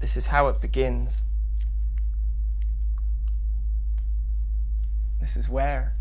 This is how it begins. This is where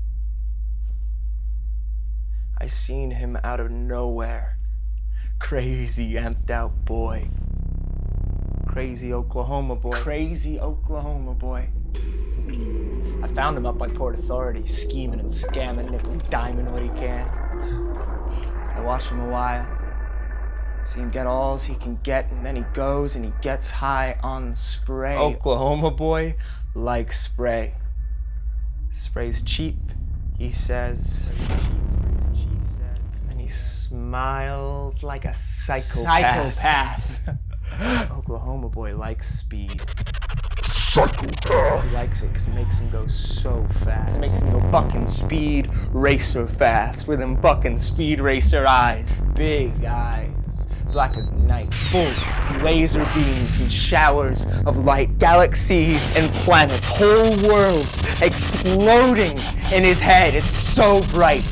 I seen him out of nowhere. Crazy amped out boy. Crazy Oklahoma boy. Crazy Oklahoma boy. I found him up by Port Authority, scheming and scamming, nickel and diming what he can. I watched him a while. See him get all he can get, and then he goes and he gets high on spray. Oklahoma boy likes spray. Spray's cheap, he says. And he smiles like a psychopath. Oklahoma boy likes speed. Psychopath. He likes it because it makes him go so fast. It makes him go fucking speed racer fast with them fucking speed racer eyes. Big eyes, black as night, full laser beams and showers of light, galaxies and planets, whole worlds exploding in his head. It's so bright.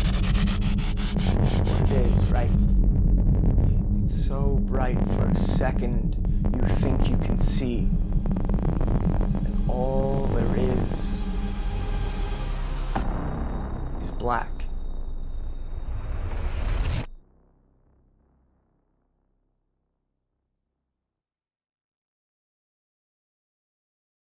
It is, right? It's so bright for a second you think you can see. And all there is black.